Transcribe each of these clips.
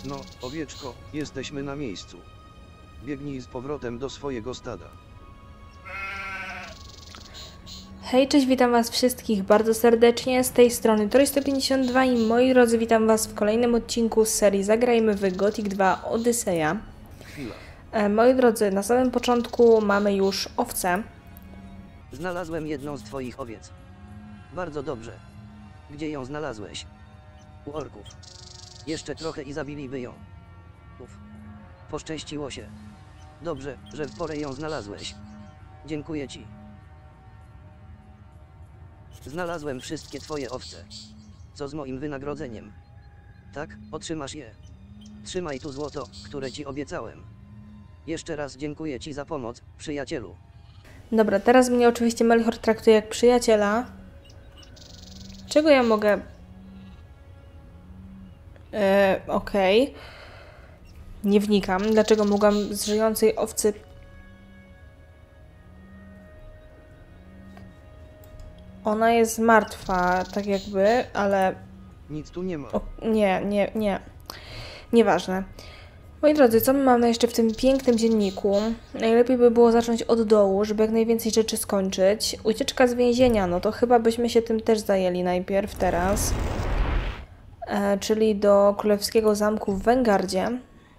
No, owieczko, jesteśmy na miejscu. Biegnij z powrotem do swojego stada. Hej, cześć, witam was wszystkich bardzo serdecznie, z tej strony Tori152 i moi drodzy, witam was w kolejnym odcinku z serii Zagrajmy w Gothic 2 Odyseja. Chwila. Moi drodzy, na samym początku mamy już owce. Znalazłem jedną z twoich owiec. Bardzo dobrze. Gdzie ją znalazłeś? U orków. Jeszcze trochę i zabiliby ją. Uf. Poszczęściło się. Dobrze, że w porę ją znalazłeś. Dziękuję ci. Znalazłem wszystkie twoje owce. Co z moim wynagrodzeniem? Tak, otrzymasz je. Trzymaj tu złoto, które ci obiecałem. Jeszcze raz dziękuję ci za pomoc, przyjacielu. Dobra, teraz mnie oczywiście Melchior traktuje jak przyjaciela. Czego ja mogę... Okej. Nie wnikam. Dlaczego mogłam z żyjącej owcy... Ona jest martwa, tak jakby, ale... Nic tu nie ma. Nie. Nieważne. Moi drodzy, co my mamy jeszcze w tym pięknym dzienniku? Najlepiej by było zacząć od dołu, żeby jak najwięcej rzeczy skończyć. Ucieczka z więzienia, no to chyba byśmy się tym też zajęli najpierw, teraz. Czyli do Królewskiego Zamku w Wengardzie.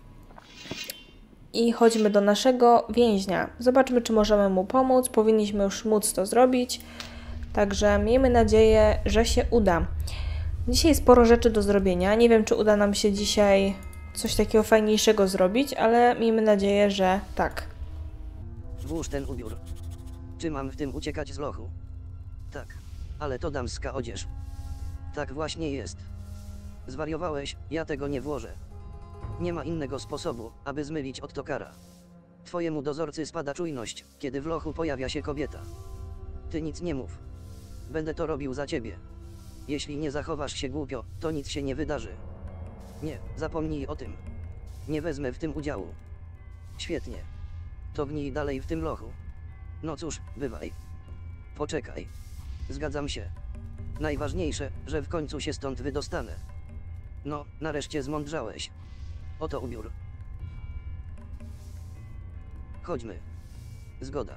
I chodźmy do naszego więźnia. Zobaczmy, czy możemy mu pomóc. Powinniśmy już móc to zrobić. Także miejmy nadzieję, że się uda. Dzisiaj sporo rzeczy do zrobienia. Nie wiem, czy uda nam się dzisiaj coś takiego fajniejszego zrobić, ale miejmy nadzieję, że tak. Włóż ten ubiór. Czy mam w tym uciekać z lochu? Tak. Ale to damska odzież. Tak właśnie jest. Zwariowałeś, ja tego nie włożę. Nie ma innego sposobu, aby zmylić Ottokara. Twojemu dozorcy spada czujność, kiedy w lochu pojawia się kobieta. Ty nic nie mów. Będę to robił za ciebie. Jeśli nie zachowasz się głupio, to nic się nie wydarzy. Nie, zapomnij o tym. Nie wezmę w tym udziału. Świetnie. To gnij dalej w tym lochu. No cóż, bywaj. Poczekaj. Zgadzam się. Najważniejsze, że w końcu się stąd wydostanę. No, nareszcie zmądrzałeś. Oto ubiór. Chodźmy. Zgoda.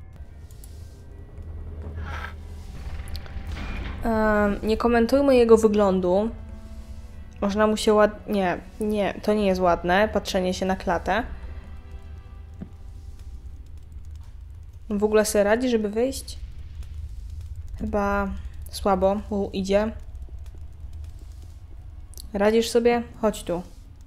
Nie komentujmy jego wyglądu. Można mu się ładnie... Nie, to nie jest ładne. Patrzenie się na klatę. W ogóle sobie radzi, żeby wyjść? Chyba słabo mu idzie. Radzisz sobie? Chodź tu.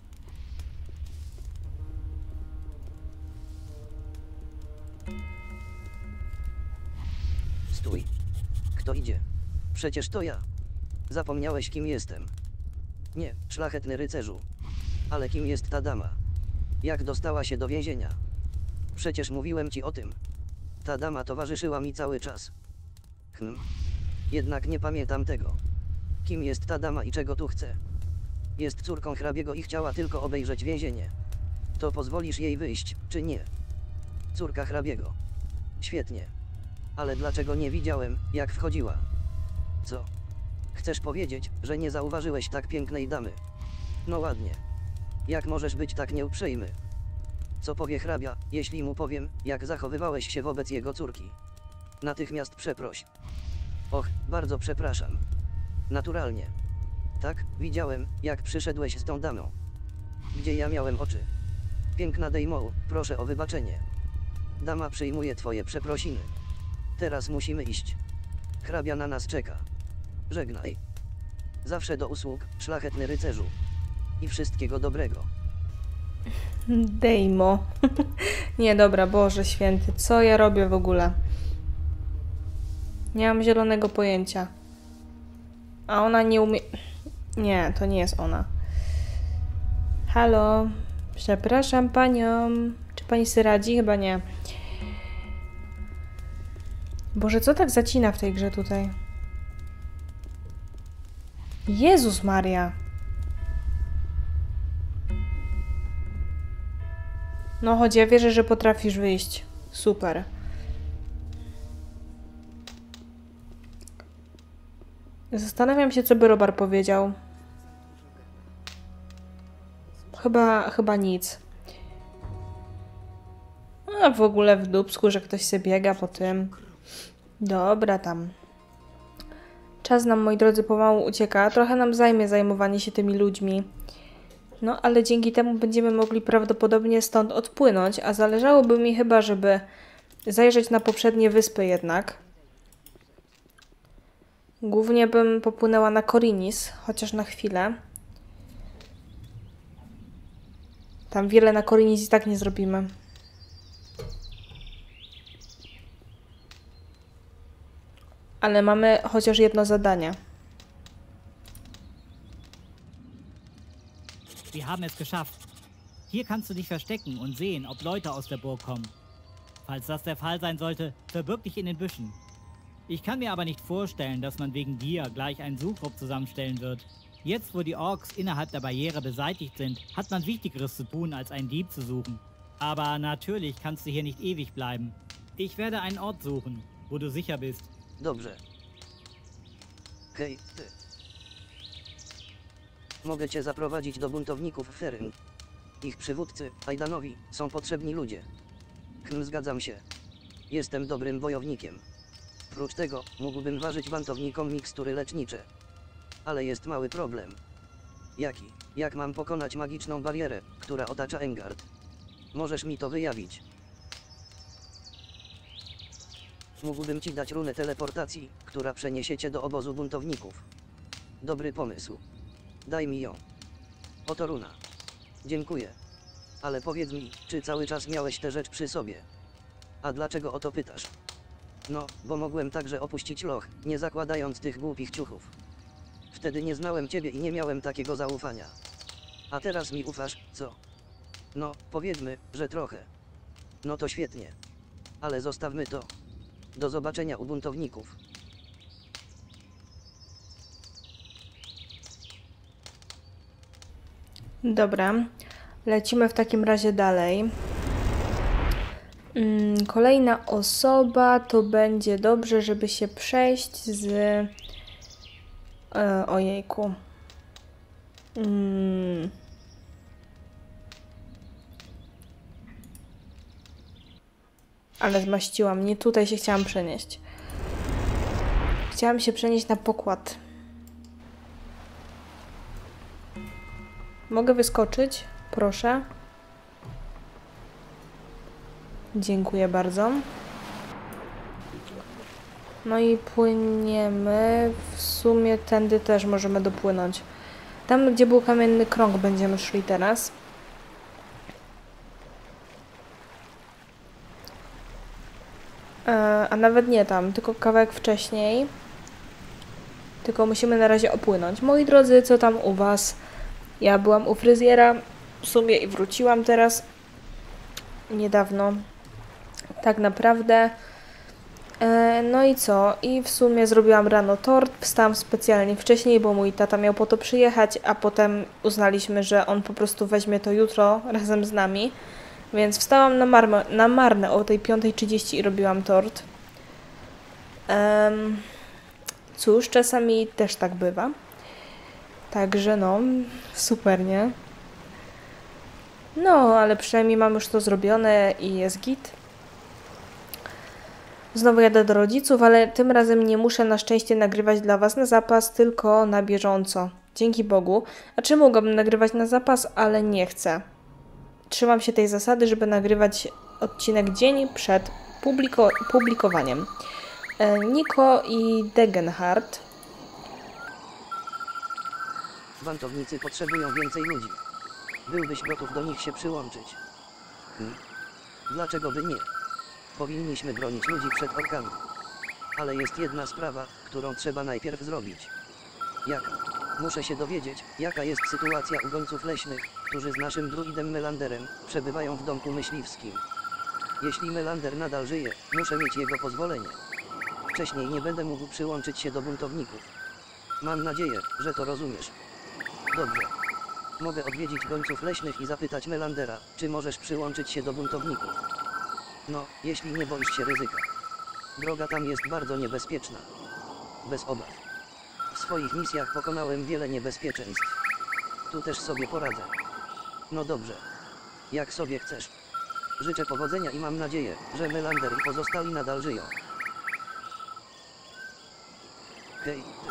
Stój. Kto idzie? Przecież to ja. Zapomniałeś, kim jestem. Nie, szlachetny rycerzu. Ale kim jest ta dama? Jak dostała się do więzienia? Przecież mówiłem ci o tym. Ta dama towarzyszyła mi cały czas. Jednak nie pamiętam tego. Kim jest ta dama i czego tu chce? Jest córką hrabiego i chciała tylko obejrzeć więzienie. To pozwolisz jej wyjść, czy nie? Córka hrabiego. Świetnie. Ale dlaczego nie widziałem, jak wchodziła? Co? Chcesz powiedzieć, że nie zauważyłeś tak pięknej damy? No ładnie. Jak możesz być tak nieuprzejmy? Co powie hrabia, jeśli mu powiem, jak zachowywałeś się wobec jego córki? Natychmiast przeproś. Och, bardzo przepraszam. Naturalnie. Tak, widziałem, jak przyszedłeś z tą damą. Gdzie ja miałem oczy? Piękna Dejmoł, proszę o wybaczenie. Dama przyjmuje twoje przeprosiny. Teraz musimy iść. Hrabia na nas czeka. Żegnaj. Zawsze do usług, szlachetny rycerzu. I wszystkiego dobrego. Dejmo. Nie, dobra, Boże Święty, co ja robię w ogóle? Nie mam zielonego pojęcia. A ona nie umie... Nie, to nie jest ona. Halo, przepraszam panią. Czy pani sobie radzi? Chyba nie. Boże, co tak zacina w tej grze tutaj? Jezus Maria. No chodź, ja wierzę, że potrafisz wyjść. Super. Zastanawiam się, co by Robar powiedział. Chyba nic. A w ogóle w dupsku, że ktoś się biega po tym. Dobra tam. Czas nam, moi drodzy, pomału ucieka. Trochę nam zajmie zajmowanie się tymi ludźmi. No, ale dzięki temu będziemy mogli prawdopodobnie stąd odpłynąć, a zależałoby mi chyba, żeby zajrzeć na poprzednie wyspy jednak. Głównie bym popłynęła na Korinis, chociaż na chwilę. Tam wiele na Korinis i tak nie zrobimy. Ale mamy chociaż jedno zadanie. Wir haben es geschafft. Hier kannst du dich verstecken und sehen, ob Leute aus der Burg kommen. Falls das der Fall sein sollte, verbirg dich in den Büschen. Ich kann mir aber nicht vorstellen, dass man wegen dir gleich einen Suchtrupp zusammenstellen wird. Jetzt, wo die Orks innerhalb der Barriere beseitigt sind, hat man Wichtigeres zu tun, als einen Dieb zu suchen. Aber natürlich kannst du hier nicht ewig bleiben. Ich werde einen Ort suchen, wo du sicher bist. Dobrze. Hej, ty. Mogę cię zaprowadzić do buntowników w Feryn. Ich przywódcy, Aidanowi, są potrzebni ludzie. Zgadzam się. Jestem dobrym wojownikiem. Prócz tego, mógłbym ważyć buntownikom mikstury lecznicze. Ale jest mały problem. Jaki? Jak mam pokonać magiczną barierę, która otacza Engard? Możesz mi to wyjawić. Mógłbym ci dać runę teleportacji, która przeniesie cię do obozu buntowników. Dobry pomysł. Daj mi ją. Oto runa. Dziękuję. Ale powiedz mi, czy cały czas miałeś tę rzecz przy sobie? A dlaczego o to pytasz? No, bo mogłem także opuścić loch, nie zakładając tych głupich ciuchów. Wtedy nie znałem ciebie i nie miałem takiego zaufania. A teraz mi ufasz, co? No, powiedzmy, że trochę. No to świetnie. Ale zostawmy to. Do zobaczenia u buntowników. Dobra, lecimy w takim razie dalej. Kolejna osoba to będzie dobrze, żeby się przejść z... ojejku. Ale zmaściłam. Nie tutaj się chciałam przenieść. Chciałam się przenieść na pokład. Mogę wyskoczyć? Proszę. Dziękuję bardzo. No i płyniemy. W sumie tędy też możemy dopłynąć. Tam, gdzie był kamienny krąg, będziemy szli teraz. A nawet nie tam, tylko kawałek wcześniej. Tylko musimy na razie opłynąć. Moi drodzy, co tam u was? Ja byłam u fryzjera w sumie i wróciłam teraz. Niedawno. Tak naprawdę. No i co? I w sumie zrobiłam rano tort. Wstałam specjalnie wcześniej, bo mój tata miał po to przyjechać, a potem uznaliśmy, że on po prostu weźmie to jutro razem z nami. Więc wstałam na marne o tej 5:30 i robiłam tort. Cóż, czasami też tak bywa. Także no, super, nie? No, ale przynajmniej mam już to zrobione i jest git. Znowu jadę do rodziców, ale tym razem nie muszę na szczęście nagrywać dla was na zapas, tylko na bieżąco. Dzięki Bogu. A czy mogłabym nagrywać na zapas, ale nie chcę. Trzymam się tej zasady, żeby nagrywać odcinek dzień przed publikowaniem. Niko i Degenhardt. Buntownicy potrzebują więcej ludzi. Byłbyś gotów do nich się przyłączyć? Dlaczego by nie? Powinniśmy bronić ludzi przed orkami. Ale jest jedna sprawa, którą trzeba najpierw zrobić. Jaka? Muszę się dowiedzieć, jaka jest sytuacja u gońców leśnych, którzy z naszym druidem Melanderem przebywają w domku myśliwskim. Jeśli Melander nadal żyje, muszę mieć jego pozwolenie. Wcześniej nie będę mógł przyłączyć się do buntowników. Mam nadzieję, że to rozumiesz. Dobrze. Mogę odwiedzić gońców leśnych i zapytać Melandera, czy możesz przyłączyć się do buntowników. No, jeśli nie boisz się ryzyka. Droga tam jest bardzo niebezpieczna. Bez obaw. W swoich misjach pokonałem wiele niebezpieczeństw. Tu też sobie poradzę. No dobrze. Jak sobie chcesz. Życzę powodzenia i mam nadzieję, że Melander i pozostali nadal żyją. Hej, ty.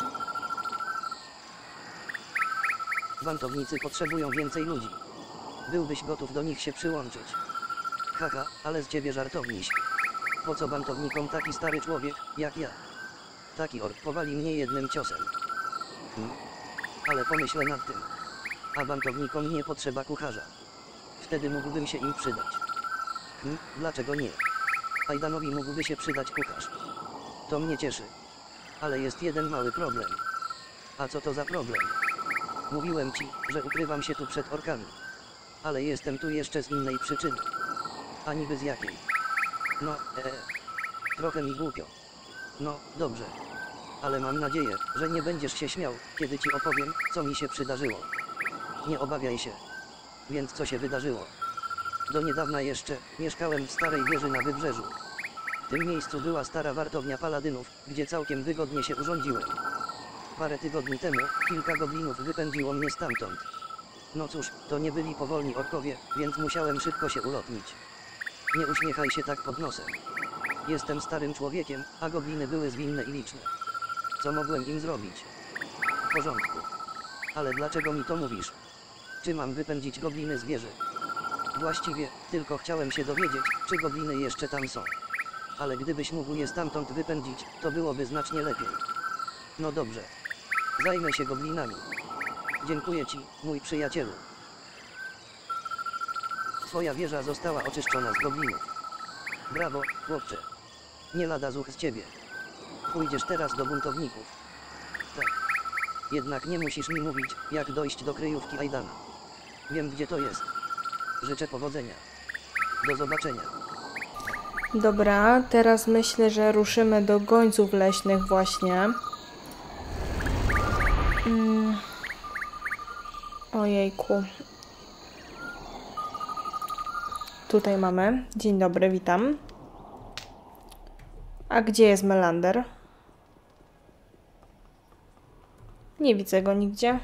Wantownicy potrzebują więcej ludzi. Byłbyś gotów do nich się przyłączyć. Haha, ale z ciebie żartowniś. Po co bantownikom taki stary człowiek, jak ja? Taki ork powali mnie jednym ciosem. Ale pomyślę nad tym. A bantownikom nie potrzeba kucharza. Wtedy mógłbym się im przydać. Dlaczego nie? Aidanowi mógłby się przydać kucharz. To mnie cieszy. Ale jest jeden mały problem. A co to za problem? Mówiłem ci, że ukrywam się tu przed orkami. Ale jestem tu jeszcze z innej przyczyny. A niby z jakiej? No, trochę mi głupio. No, dobrze. Ale mam nadzieję, że nie będziesz się śmiał, kiedy ci opowiem, co mi się przydarzyło. Nie obawiaj się. Więc co się wydarzyło? Do niedawna jeszcze mieszkałem w starej wieży na wybrzeżu. W tym miejscu była stara wartownia paladynów, gdzie całkiem wygodnie się urządziłem. Parę tygodni temu kilka goblinów wypędziło mnie stamtąd. No cóż, to nie byli powolni orkowie, więc musiałem szybko się ulotnić. Nie uśmiechaj się tak pod nosem. Jestem starym człowiekiem, a gobliny były zwinne i liczne. Co mogłem im zrobić? W porządku. Ale dlaczego mi to mówisz? Czy mam wypędzić gobliny z wieży? Właściwie, tylko chciałem się dowiedzieć, czy gobliny jeszcze tam są. Ale gdybyś mógł je stamtąd wypędzić, to byłoby znacznie lepiej. No dobrze. Zajmę się goblinami. Dziękuję ci, mój przyjacielu. Twoja wieża została oczyszczona z goblinów. Brawo, chłopcze. Nie lada zuch z ciebie. Pójdziesz teraz do buntowników. Tak. Jednak nie musisz mi mówić, jak dojść do kryjówki Aidana. Wiem, gdzie to jest. Życzę powodzenia. Do zobaczenia. Dobra, teraz myślę, że ruszymy do gońców leśnych właśnie. Ojejku. Tutaj mamy. Dzień dobry, witam. A gdzie jest Melander? Nie widzę go nigdzie.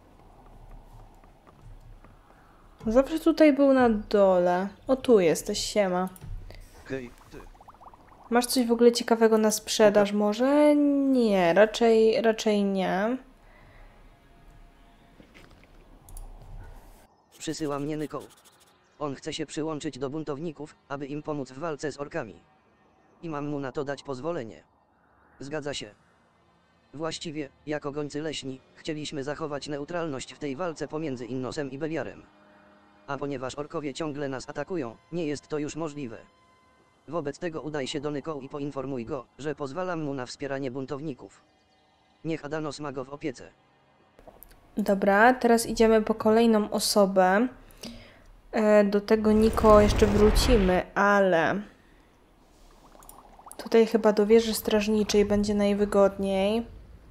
Zawsze tutaj był na dole. O, tu jesteś, siema. Hej, ty. Masz coś w ogóle ciekawego na sprzedaż może? Nie, raczej nie. Przysyła mnie Nyko. On chce się przyłączyć do buntowników, aby im pomóc w walce z orkami. I mam mu na to dać pozwolenie. Zgadza się. Właściwie, jako gońcy leśni, chcieliśmy zachować neutralność w tej walce pomiędzy Innosem i Beliarem. A ponieważ orkowie ciągle nas atakują, nie jest to już możliwe. Wobec tego udaj się do Nyko i poinformuj go, że pozwalam mu na wspieranie buntowników. Niech Adanos ma go w opiece. Dobra, teraz idziemy po kolejną osobę. Do tego Niko jeszcze wrócimy, ale tutaj chyba do wieży strażniczej będzie najwygodniej.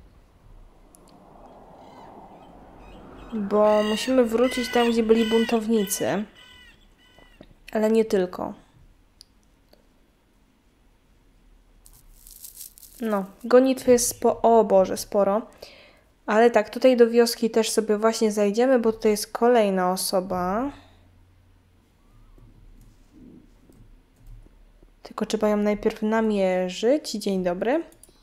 Bo musimy wrócić tam, gdzie byli buntownicy. Ale nie tylko. No, gonitwy jest o Boże, sporo. Ale tak, tutaj do wioski też sobie właśnie zajdziemy, bo tutaj jest kolejna osoba. Tylko trzeba ją najpierw namierzyć. Dzień dobry.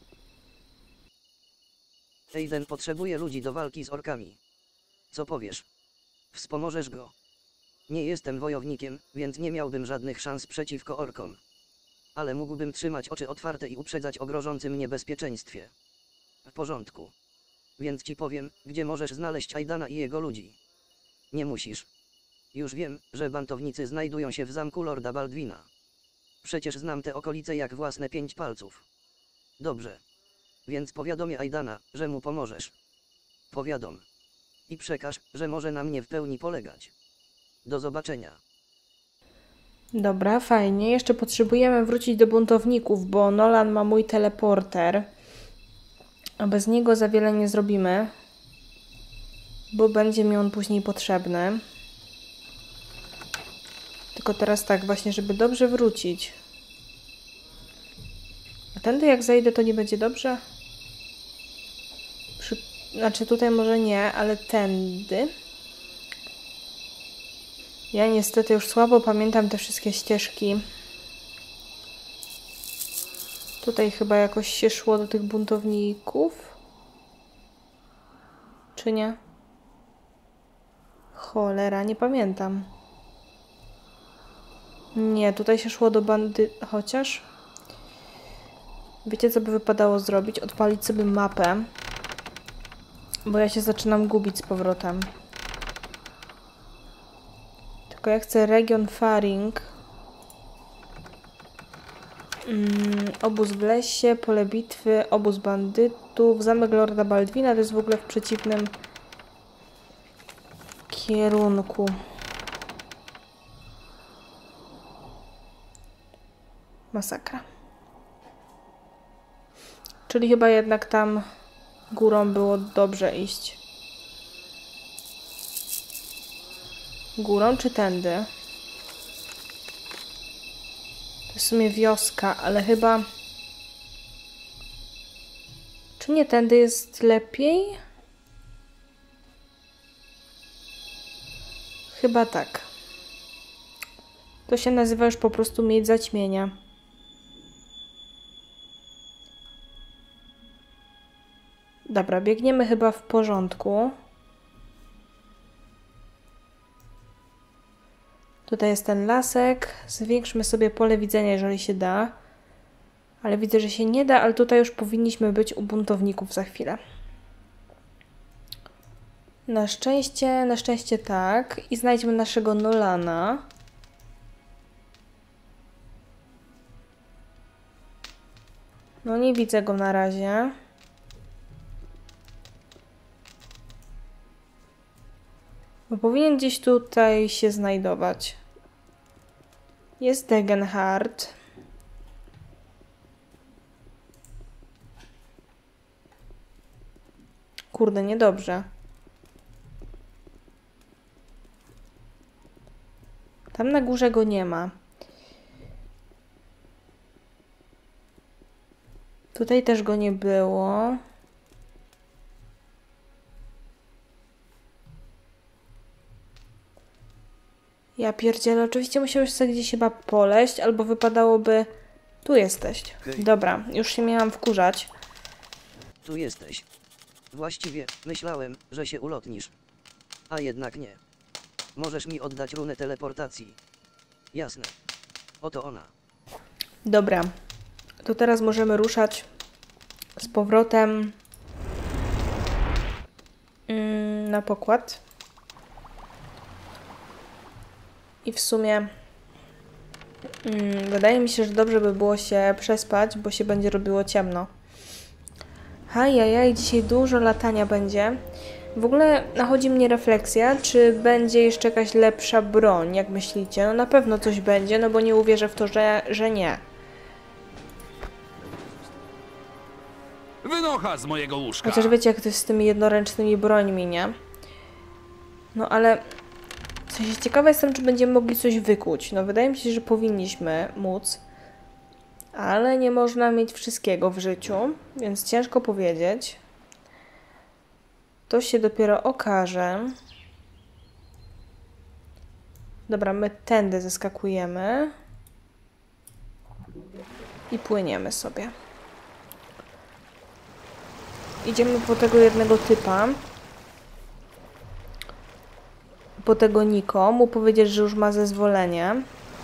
Aiden potrzebuje ludzi do walki z orkami. Co powiesz? Wspomożesz go? Nie jestem wojownikiem, więc nie miałbym żadnych szans przeciwko orkom. Ale mógłbym trzymać oczy otwarte i uprzedzać o grożącym niebezpieczeństwie. W porządku. Więc ci powiem, gdzie możesz znaleźć Aidana i jego ludzi. Nie musisz. Już wiem, że bantownicy znajdują się w zamku Lorda Baldwina. Przecież znam te okolice jak własne 5 palców. Dobrze. Więc powiadomię Aidana, że mu pomożesz. Powiadom. I przekaż, że może na mnie w pełni polegać. Do zobaczenia. Dobra, fajnie. Jeszcze potrzebujemy wrócić do buntowników, bo Nolan ma mój teleporter. A bez niego za wiele nie zrobimy. Bo będzie mi on później potrzebny. Tylko teraz tak właśnie, żeby dobrze wrócić. A tędy jak zajdę, to nie będzie dobrze? Znaczy tutaj może nie, ale tędy. Ja niestety już słabo pamiętam te wszystkie ścieżki. Tutaj chyba jakoś się szło do tych buntowników. Czy nie? Cholera, nie pamiętam. Nie, tutaj się szło do bandy... Chociaż... Wiecie, co by wypadało zrobić? Odpalić sobie mapę. Bo ja się zaczynam gubić z powrotem. Tylko ja chcę region Faring. Obóz w lesie, pole bitwy, obóz bandytów, zamek Lorda Baldwina. To jest w ogóle w przeciwnym kierunku. Masakra. Czyli chyba jednak tam górą było dobrze iść. Górą czy tędy? To w sumie wioska, ale chyba... Czy nie tędy jest lepiej? Chyba tak. To się nazywa już po prostu mieć zaćmienia. Dobra, biegniemy chyba w porządku. Tutaj jest ten lasek. Zwiększmy sobie pole widzenia, jeżeli się da. Ale widzę, że się nie da, ale tutaj już powinniśmy być u buntowników za chwilę. Na szczęście tak. I znajdźmy naszego Nolana. No nie widzę go na razie. Bo powinien gdzieś tutaj się znajdować. Jest Degenhardt. Kurde, niedobrze. Tam na górze go nie ma. Tutaj też go nie było. Ja pierdzielę, oczywiście musiałeś sobie gdzieś chyba poleść, albo wypadałoby... Tu jesteś. Dobra, już się miałam wkurzać. Tu jesteś. Właściwie, myślałem, że się ulotnisz. A jednak nie. Możesz mi oddać runę teleportacji. Jasne. Oto ona. Dobra. To teraz możemy ruszać z powrotem na pokład. I w sumie wydaje mi się, że dobrze by było się przespać, bo się będzie robiło ciemno. Ajajaj, dzisiaj dużo latania będzie. W ogóle nachodzi mnie refleksja, czy będzie jeszcze jakaś lepsza broń, jak myślicie? No na pewno coś będzie, no bo nie uwierzę w to, że nie. Wynocha z mojego łóżka. Chociaż wiecie, jak to jest z tymi jednoręcznymi brońmi, nie? No ale... W sensie ciekawa jestem, czy będziemy mogli coś wykuć. No wydaje mi się, że powinniśmy móc. Ale nie można mieć wszystkiego w życiu, więc ciężko powiedzieć. To się dopiero okaże. Dobra, my tędy zeskakujemy. I płyniemy sobie. Idziemy po tego jednego typa. Po tego Niko. Mu powiedzieć, że już ma zezwolenie.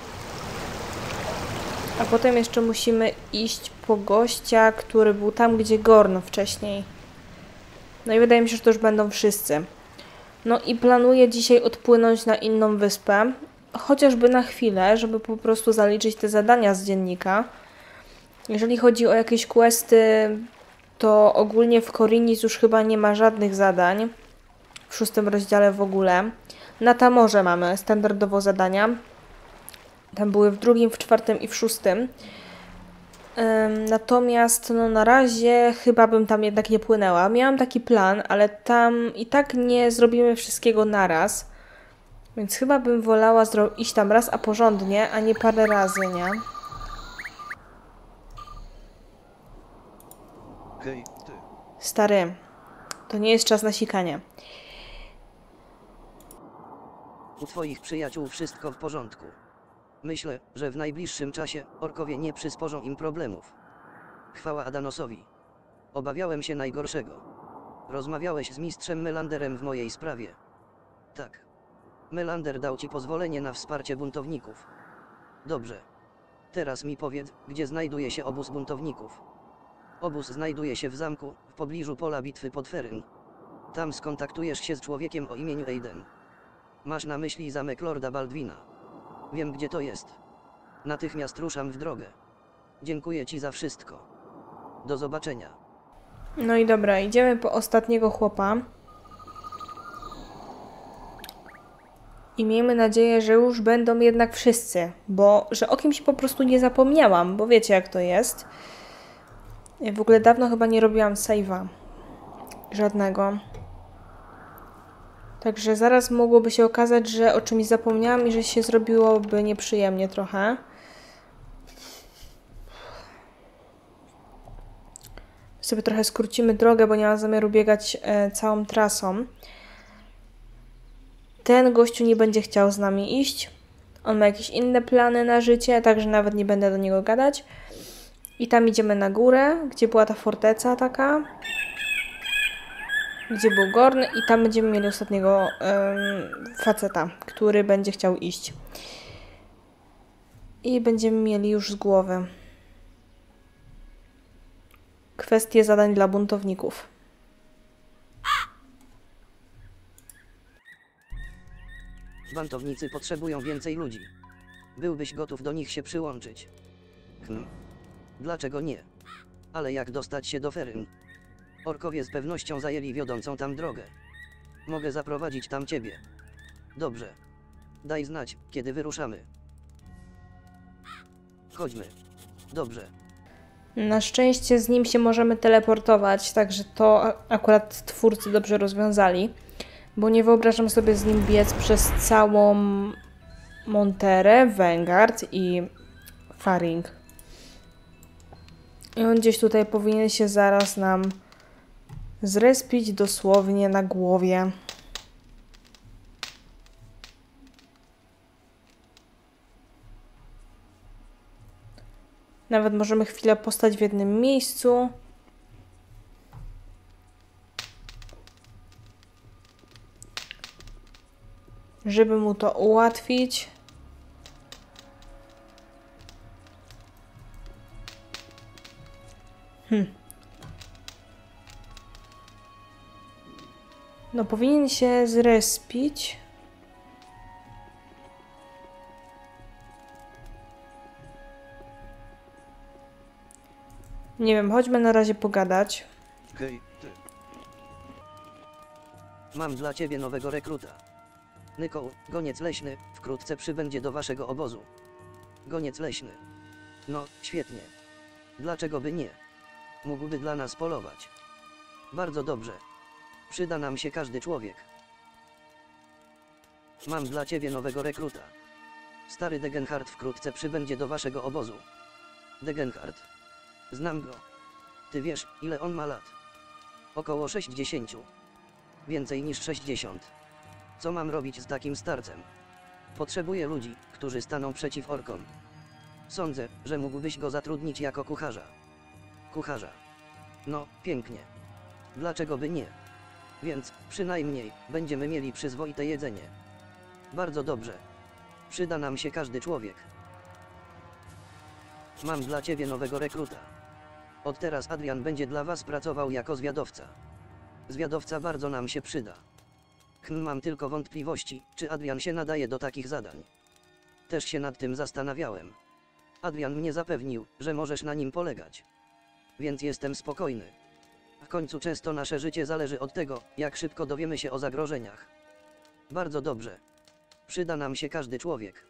A potem jeszcze musimy iść po gościa, który był tam, gdzie Gorn wcześniej. No i wydaje mi się, że to już będą wszyscy. No i planuję dzisiaj odpłynąć na inną wyspę. Chociażby na chwilę, żeby po prostu zaliczyć te zadania z dziennika. Jeżeli chodzi o jakieś questy, to ogólnie w Korinis już chyba nie ma żadnych zadań. W 6. rozdziale w ogóle. Na Tamorze mamy standardowo zadania. Tam były w 2., w 4. i w 6. Natomiast no, na razie chyba bym tam jednak nie płynęła. Miałam taki plan, ale tam i tak nie zrobimy wszystkiego naraz. Więc chyba bym wolała iść tam raz, a porządnie, a nie parę razy, nie? Hej, ty. Stary, to nie jest czas na sikanie. U twoich przyjaciół wszystko w porządku? Myślę, że w najbliższym czasie orkowie nie przysporzą im problemów. Chwała Adanosowi. Obawiałem się najgorszego. Rozmawiałeś z mistrzem Melanderem w mojej sprawie. Tak. Melander dał ci pozwolenie na wsparcie buntowników. Dobrze. Teraz mi powiedz, gdzie znajduje się obóz buntowników. Obóz znajduje się w zamku, w pobliżu pola bitwy pod Feryn. Tam skontaktujesz się z człowiekiem o imieniu Aiden. Masz na myśli zamek Lorda Baldwina. Wiem, gdzie to jest. Natychmiast ruszam w drogę. Dziękuję ci za wszystko. Do zobaczenia. No i dobra, idziemy po ostatniego chłopa. I miejmy nadzieję, że już będą jednak wszyscy, bo że o kimś po prostu nie zapomniałam, bo wiecie jak to jest. Ja w ogóle dawno chyba nie robiłam save'a. Żadnego. Także zaraz mogłoby się okazać, że o czymś zapomniałam i że się zrobiłoby nieprzyjemnie trochę. Sobie trochę skrócimy drogę, bo nie mam zamiaru biegać całą trasą. Ten gościu nie będzie chciał z nami iść. On ma jakieś inne plany na życie, także nawet nie będę do niego gadać. I tam idziemy na górę, gdzie była ta forteca taka. Gdzie był Gorn i tam będziemy mieli ostatniego faceta, który będzie chciał iść. I będziemy mieli już z głowy kwestie zadań dla buntowników. Buntownicy potrzebują więcej ludzi. Byłbyś gotów do nich się przyłączyć? Dlaczego nie? Ale jak dostać się do Feryn? Orkowie z pewnością zajęli wiodącą tam drogę. Mogę zaprowadzić tam ciebie. Dobrze. Daj znać, kiedy wyruszamy. Chodźmy. Dobrze. Na szczęście z nim się możemy teleportować, także to akurat twórcy dobrze rozwiązali, bo nie wyobrażam sobie z nim biec przez całą Monterę, Vanguard i Faring. I on gdzieś tutaj powinien się zaraz nam zrespić dosłownie na głowie. Nawet możemy chwilę postać w jednym miejscu. Żeby mu to ułatwić. No powinien się zrespić. Nie wiem, chodźmy na razie pogadać. Hej, ty. Mam dla ciebie nowego rekruta. Nyko, goniec leśny, wkrótce przybędzie do waszego obozu. Goniec leśny. No, świetnie. Dlaczego by nie? Mógłby dla nas polować. Bardzo dobrze. Przyda nam się każdy człowiek. Mam dla ciebie nowego rekruta. Stary Degenhard wkrótce przybędzie do waszego obozu. Degenhard. Znam go. Ty wiesz, ile on ma lat? Około 60. Więcej niż 60. Co mam robić z takim starcem? Potrzebuję ludzi, którzy staną przeciw orkom. Sądzę, że mógłbyś go zatrudnić jako kucharza. Kucharza. No, pięknie. Dlaczego by nie? Więc, przynajmniej, będziemy mieli przyzwoite jedzenie. Bardzo dobrze. Przyda nam się każdy człowiek. Mam dla ciebie nowego rekruta. Od teraz Adrian będzie dla was pracował jako zwiadowca. Zwiadowca bardzo nam się przyda. Mam tylko wątpliwości, czy Adrian się nadaje do takich zadań. Też się nad tym zastanawiałem. Adrian mnie zapewnił, że możesz na nim polegać. Więc jestem spokojny. W końcu często nasze życie zależy od tego, jak szybko dowiemy się o zagrożeniach. Bardzo dobrze. Przyda nam się każdy człowiek.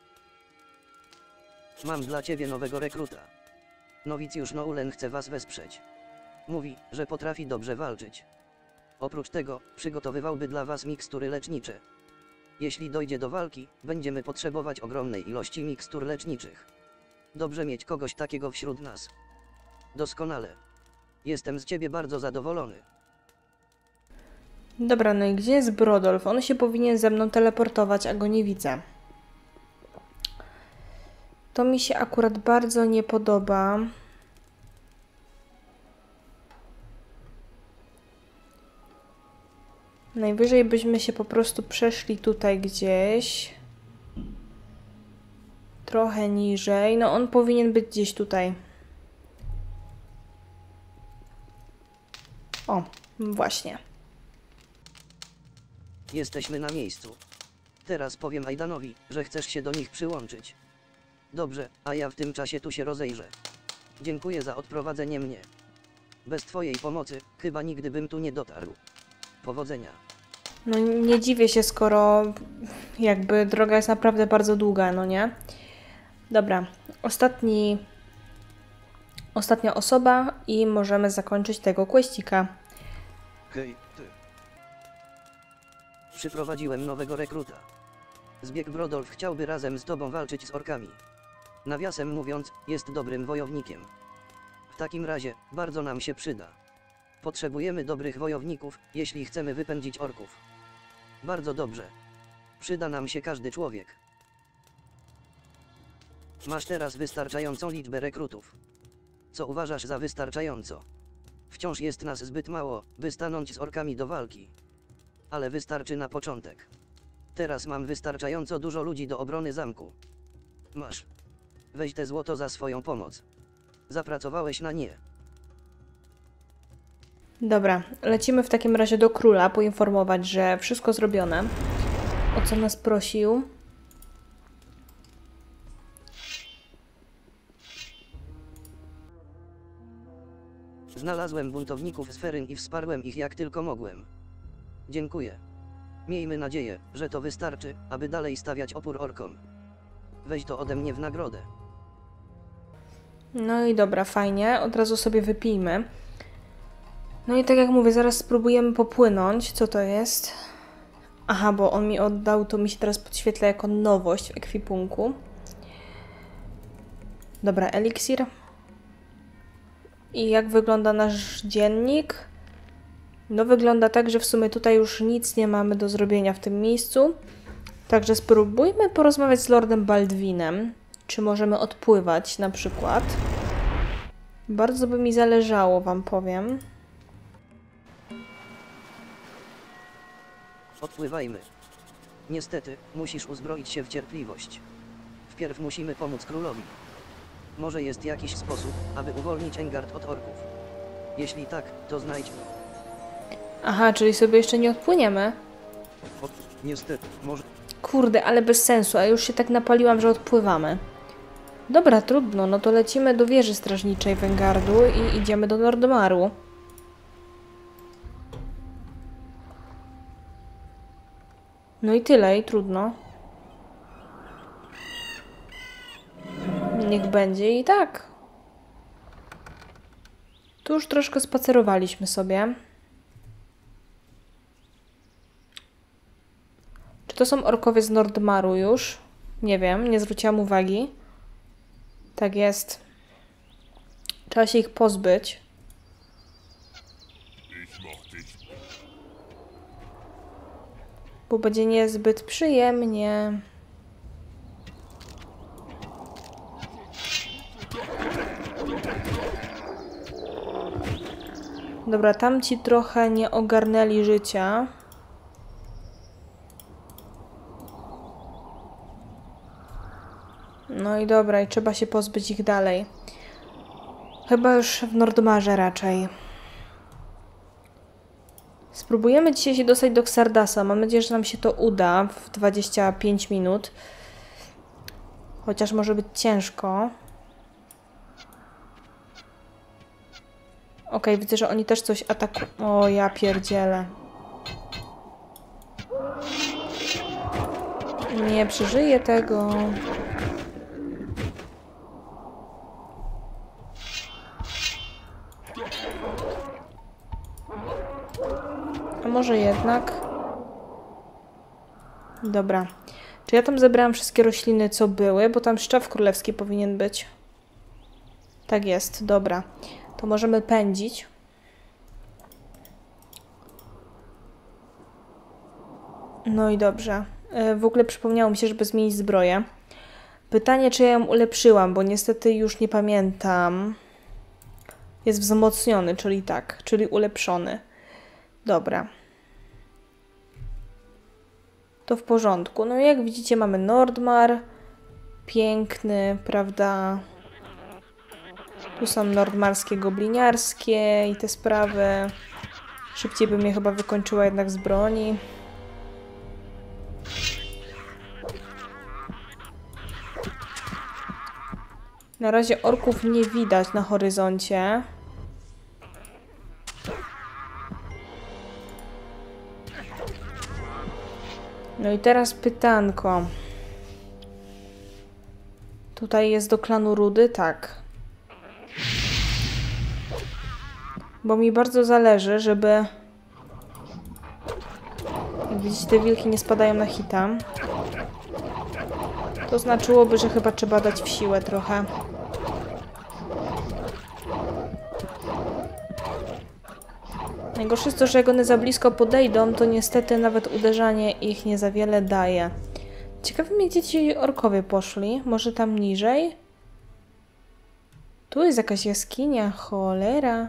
Mam dla ciebie nowego rekruta. Nowicjusz Noulen chce was wesprzeć. Mówi, że potrafi dobrze walczyć. Oprócz tego, przygotowywałby dla was mikstury lecznicze. Jeśli dojdzie do walki, będziemy potrzebować ogromnej ilości mikstur leczniczych. Dobrze mieć kogoś takiego wśród nas. Doskonale. Jestem z ciebie bardzo zadowolony. Dobra, no i gdzie jest Brodolf? On się powinien ze mną teleportować, a go nie widzę. To mi się akurat bardzo nie podoba. Najwyżej byśmy się po prostu przeszli tutaj gdzieś. Trochę niżej. No on powinien być gdzieś tutaj. O, właśnie. Jesteśmy na miejscu. Teraz powiem Aidanowi, że chcesz się do nich przyłączyć. Dobrze, a ja w tym czasie tu się rozejrzę. Dziękuję za odprowadzenie mnie. Bez twojej pomocy, chyba nigdy bym tu nie dotarł. Powodzenia. No nie dziwię się, skoro jakby droga jest naprawdę bardzo długa, no nie? Dobra, ostatnia osoba i możemy zakończyć tego questika. Hej, ty. Przyprowadziłem nowego rekruta. Zbieg Brodolf chciałby razem z tobą walczyć z orkami. Nawiasem mówiąc, jest dobrym wojownikiem. W takim razie, bardzo nam się przyda. Potrzebujemy dobrych wojowników, jeśli chcemy wypędzić orków. Bardzo dobrze. Przyda nam się każdy człowiek. Masz teraz wystarczającą liczbę rekrutów. Co uważasz za wystarczająco? Wciąż jest nas zbyt mało, by stanąć z orkami do walki. Ale wystarczy na początek. Teraz mam wystarczająco dużo ludzi do obrony zamku. Masz. Weź te złoto za swoją pomoc. Zapracowałeś na nie. Dobra, lecimy w takim razie do króla poinformować, że wszystko zrobione. O co nas prosił? Znalazłem buntowników z Feryn i wsparłem ich jak tylko mogłem. Dziękuję. Miejmy nadzieję, że to wystarczy, aby dalej stawiać opór orkom. Weź to ode mnie w nagrodę. No i dobra, fajnie. Od razu sobie wypijmy. No i tak jak mówię, zaraz spróbujemy popłynąć. Co to jest? Aha, bo on mi oddał, to mi się teraz podświetla jako nowość w ekwipunku. Dobra, eliksir. I jak wygląda nasz dziennik? No wygląda tak, że w sumie tutaj już nic nie mamy do zrobienia w tym miejscu. Także spróbujmy porozmawiać z Lordem Baldwinem. Czy możemy odpływać na przykład? Bardzo by mi zależało, wam powiem. Odpływajmy. Niestety, musisz uzbroić się w cierpliwość. Wpierw musimy pomóc królowi. Może jest jakiś sposób, aby uwolnić Engard od orków. Jeśli tak, to znajdź go. Aha, czyli sobie jeszcze nie odpłyniemy? Niestety, może... Kurde, ale bez sensu, a już się tak napaliłam, że odpływamy. Dobra, trudno, no to lecimy do wieży strażniczej Wengardu i idziemy do Nordmaru. No i tyle, i trudno. Niech będzie i tak. Tu już troszkę spacerowaliśmy sobie. Czy to są orkowie z Nordmaru już? Nie wiem, nie zwróciłam uwagi. Tak jest. Trzeba się ich pozbyć. Bo będzie niezbyt przyjemnie. Dobra, tamci trochę nie ogarnęli życia. No i dobra, i trzeba się pozbyć ich dalej. Chyba już w Nordmarze raczej. Spróbujemy dzisiaj się dostać do Xardasa. Mam nadzieję, że nam się to uda w 25 minut. Chociaż może być ciężko. Okej, widzę, że oni też coś atakują. O, ja pierdzielę. Nie przeżyję tego. A może jednak? Dobra. Czy ja tam zebrałam wszystkie rośliny, co były? Bo tam szczaw królewski powinien być. Tak jest, dobra. To możemy pędzić. No i dobrze. W ogóle przypomniało mi się, żeby zmienić zbroję. Pytanie, czy ja ją ulepszyłam, bo niestety już nie pamiętam. Jest wzmocniony, czyli tak, czyli ulepszony. Dobra. To w porządku. No i jak widzicie, mamy Nordmar. Piękny, prawda? Tu są nordmarskie, gobliniarskie i te sprawy. Szybciej bym je chyba wykończyła jednak z broni. Na razie orków nie widać na horyzoncie. No i teraz pytanko. Tutaj jest do klanu Rudy? Tak. Bo mi bardzo zależy, żeby... Jak widzicie, te wilki nie spadają na hita. To znaczyłoby, że chyba trzeba dać w siłę trochę. Najgorsze jest to, że jak one za blisko podejdą, to niestety nawet uderzanie ich nie za wiele daje. Ciekawe mnie, gdzie ci orkowie poszli. Może tam niżej? Tu jest jakaś jaskinia, cholera.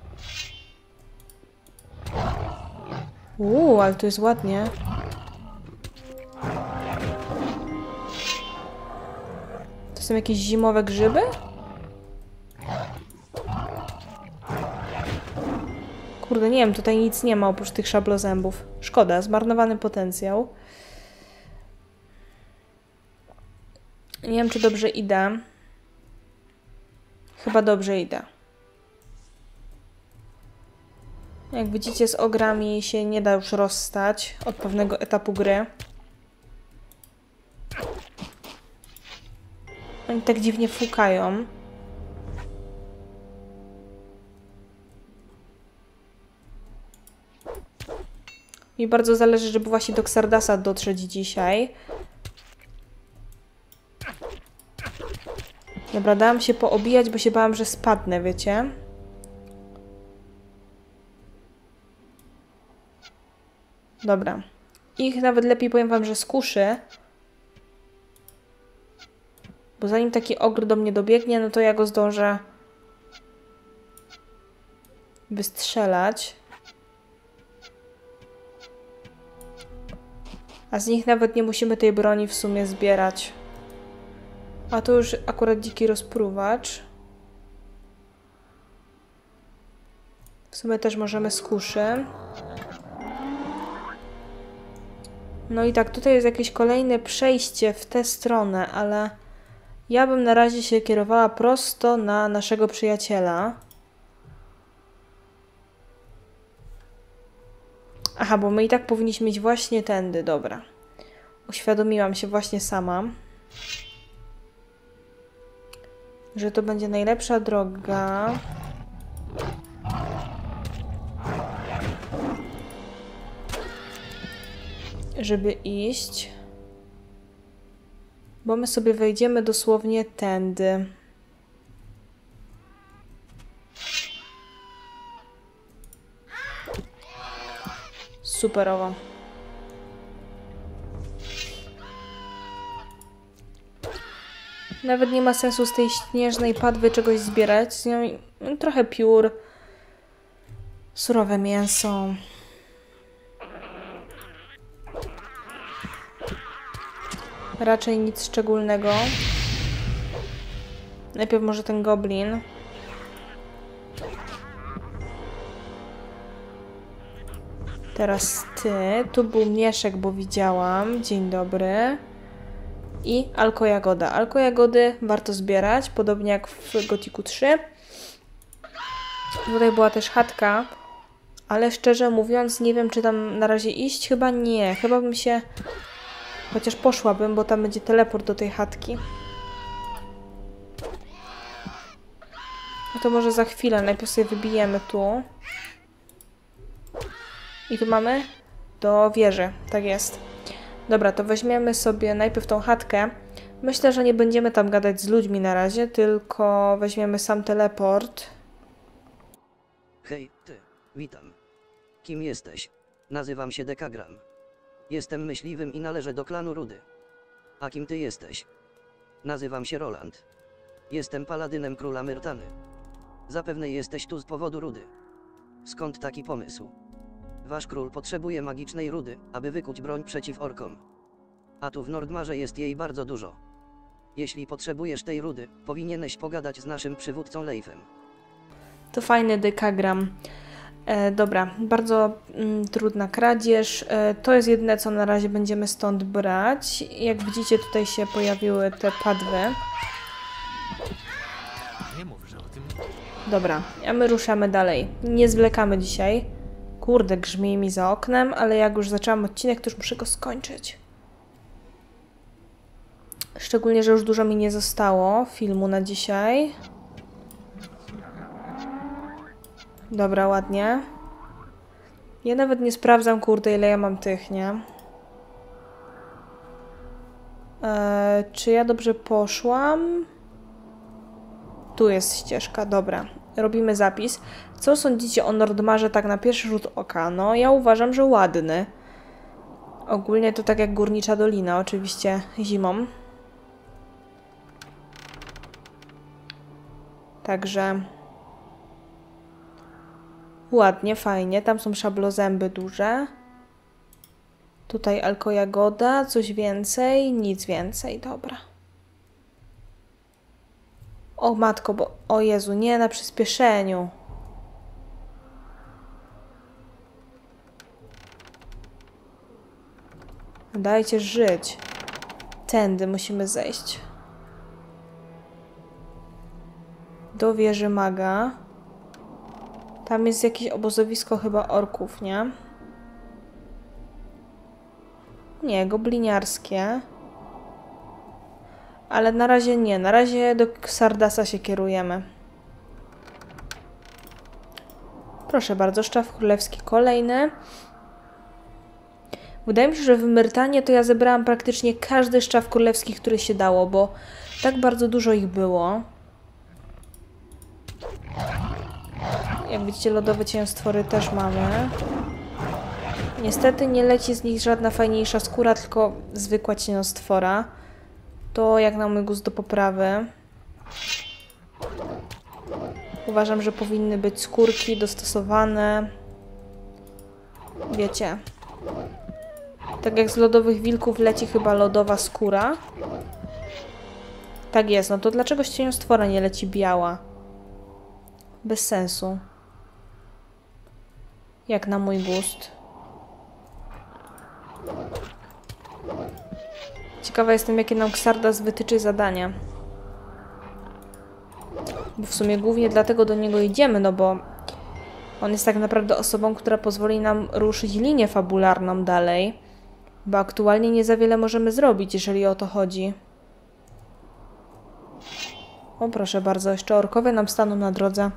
Ale tu jest ładnie. To są jakieś zimowe grzyby? Kurde, nie wiem, tutaj nic nie ma oprócz tych szablozębów. Szkoda, zmarnowany potencjał. Nie wiem, czy dobrze idę. Chyba dobrze idę. Jak widzicie, z ogrami się nie da już rozstać od pewnego etapu gry. Oni tak dziwnie fukają. Mi bardzo zależy, żeby właśnie do Xardasa dotrzeć dzisiaj. Dobra, dałam się poobijać, bo się bałam, że spadnę, wiecie? Dobra. Ich nawet lepiej, powiem wam, że skuszy. Bo zanim taki ogr do mnie dobiegnie, no to ja go zdążę wystrzelać. A z nich nawet nie musimy tej broni w sumie zbierać. A to już akurat dziki rozpruwacz. W sumie też możemy z kuszy. No i tak, tutaj jest jakieś kolejne przejście w tę stronę, ale ja bym na razie się kierowała prosto na naszego przyjaciela. Aha, bo my i tak powinniśmy iść właśnie tędy, dobra. Uświadomiłam się właśnie sama, że to będzie najlepsza droga. Żeby iść. Bo my sobie wejdziemy dosłownie tędy. Superowo. Nawet nie ma sensu z tej śnieżnej padwy czegoś zbierać. Z nią trochę piór. Surowe mięso. Raczej nic szczególnego. Najpierw może ten goblin. Teraz ty. Tu był mieszek, bo widziałam. Dzień dobry. I alkojagoda. Alkojagody warto zbierać, podobnie jak w Gothicu 3. Tutaj była też chatka, ale szczerze mówiąc nie wiem, czy tam na razie iść. Chyba nie. Chyba bym się... Chociaż poszłabym, bo tam będzie teleport do tej chatki. No to może za chwilę. Najpierw sobie wybijemy tu. I tu mamy do wieży. Tak jest. Dobra, to weźmiemy sobie najpierw tą chatkę. Myślę, że nie będziemy tam gadać z ludźmi na razie, tylko weźmiemy sam teleport. Hej, ty, witam. Kim jesteś? Nazywam się Dekagram. Jestem myśliwym i należę do klanu Rudy. A kim ty jesteś? Nazywam się Roland. Jestem paladynem króla Myrtany. Zapewne jesteś tu z powodu rudy. Skąd taki pomysł? Wasz król potrzebuje magicznej rudy, aby wykuć broń przeciw orkom. A tu w Nordmarze jest jej bardzo dużo. Jeśli potrzebujesz tej rudy, powinieneś pogadać z naszym przywódcą Leifem. To fajny dekagram. Dobra, bardzo trudna kradzież. To jest jedyne, co na razie będziemy stąd brać. Jak widzicie, tutaj się pojawiły te padwy. Nie mów, że o tym... Dobra, a my ruszamy dalej. Nie zwlekamy dzisiaj. Kurde, grzmi mi za oknem, ale jak już zaczęłam odcinek, to już muszę go skończyć. Szczególnie, że już dużo mi nie zostało filmu na dzisiaj. Dobra, ładnie. Ja nawet nie sprawdzam, kurde, ile ja mam tych, nie? Czy ja dobrze poszłam? Tu jest ścieżka, dobra. Robimy zapis. Co sądzicie o Nordmarze tak na pierwszy rzut oka? No, ja uważam, że ładny. Ogólnie to tak jak Górnicza Dolina, oczywiście zimą. Także... ładnie, fajnie. Tam są szablozęby duże. Tutaj alkojagoda, coś więcej, nic więcej, dobra. O matko, bo... o Jezu, nie na przyspieszeniu. Dajcie żyć. Tędy musimy zejść. Do wieży maga. Tam jest jakieś obozowisko chyba orków, nie? Nie, gobliniarskie. Ale na razie nie. Na razie do Xardasa się kierujemy. Proszę bardzo, sztab królewski kolejny. Wydaje mi się, że w Myrtanie to ja zebrałam praktycznie każdy sztab królewski, który się dało, bo tak bardzo dużo ich było. Jak widzicie, lodowe cieniostwory też mamy. Niestety nie leci z nich żadna fajniejsza skóra, tylko zwykła cieniostwora. To jak na mój gust do poprawy. Uważam, że powinny być skórki dostosowane. Wiecie. Tak jak z lodowych wilków leci chyba lodowa skóra. Tak jest, no to dlaczego z cieniostwora nie leci biała? Bez sensu. Jak na mój gust. Ciekawa jestem, jakie nam Xardas wytyczy zadania. Bo w sumie głównie dlatego do niego idziemy, no bo on jest tak naprawdę osobą, która pozwoli nam ruszyć linię fabularną dalej. Bo aktualnie nie za wiele możemy zrobić, jeżeli o to chodzi. O, proszę bardzo, jeszcze orkowie nam staną na drodze.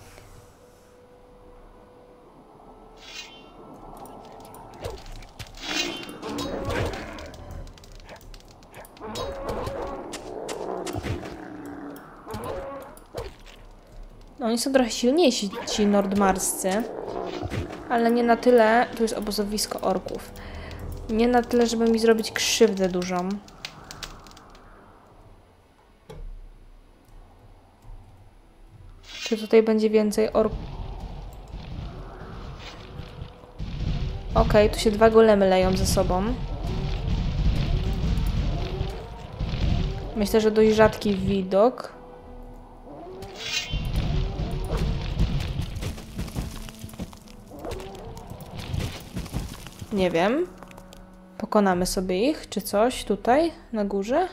No, oni są trochę silniejsi, ci nordmarscy. Ale nie na tyle... Tu jest obozowisko orków. Nie na tyle, żeby mi zrobić krzywdę dużą. Czy tutaj będzie więcej orków? Okej, tu się dwa golemy leją ze sobą. Myślę, że dość rzadki widok. Nie wiem. Pokonamy sobie ich, czy coś tutaj, na górze?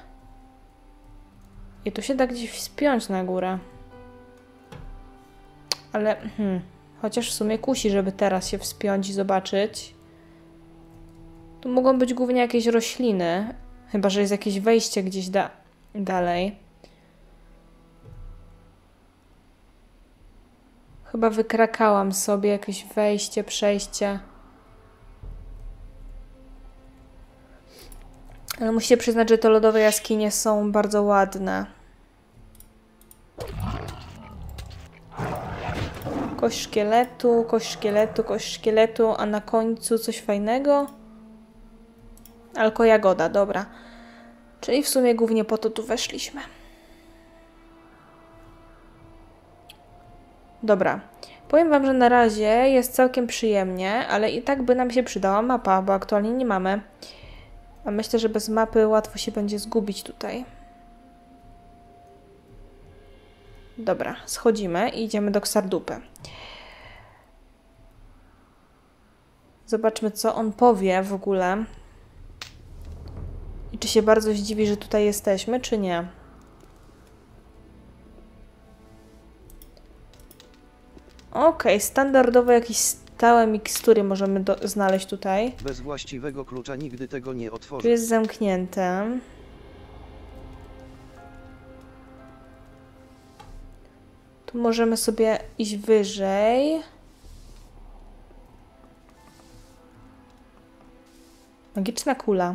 I tu się da gdzieś wspiąć na górę. Ale, chociaż w sumie kusi, żeby teraz się wspiąć i zobaczyć. Tu mogą być głównie jakieś rośliny. Chyba że jest jakieś wejście gdzieś dalej. Chyba wykrakałam sobie jakieś wejście, przejście. Ale musicie przyznać, że te lodowe jaskinie są bardzo ładne. Kość szkieletu, kość szkieletu, kość szkieletu, a na końcu coś fajnego? Alkojagoda, dobra. Czyli w sumie głównie po to tu weszliśmy. Dobra. Powiem wam, że na razie jest całkiem przyjemnie, ale i tak by nam się przydała mapa, bo aktualnie nie mamy. A myślę, że bez mapy łatwo się będzie zgubić tutaj. Dobra, schodzimy i idziemy do Ksardupy. Zobaczmy, co on powie w ogóle. I czy się bardzo zdziwi, że tutaj jesteśmy, czy nie. Okej, standardowo jakieś stałe mikstury możemy znaleźć tutaj. Bez właściwego klucza nigdy tego nie Tu otworzę. jest zamknięte. Tu możemy sobie iść wyżej. Magiczna kula.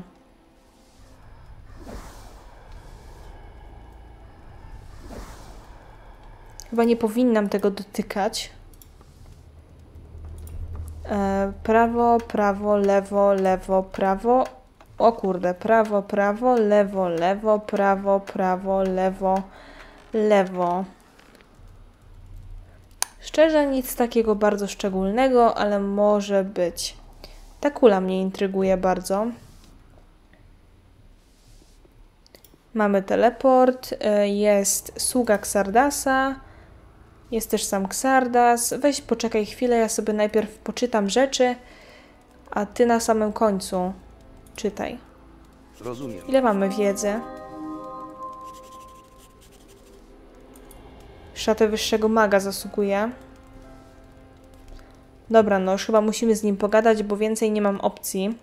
Chyba nie powinnam tego dotykać. Prawo, prawo, lewo, lewo, prawo. O kurde, prawo, prawo, lewo, lewo, prawo, prawo, lewo, lewo. Szczerze nic takiego bardzo szczególnego, ale może być. Ta kula mnie intryguje bardzo. Mamy teleport, jest sługa Xardasa, jest też sam Xardas. Weź poczekaj chwilę, ja sobie najpierw poczytam rzeczy, a ty na samym końcu czytaj. Rozumiem. Ile mamy wiedzy? Szatę wyższego maga zasługuje. Dobra, no już chyba musimy z nim pogadać, bo więcej nie mam opcji.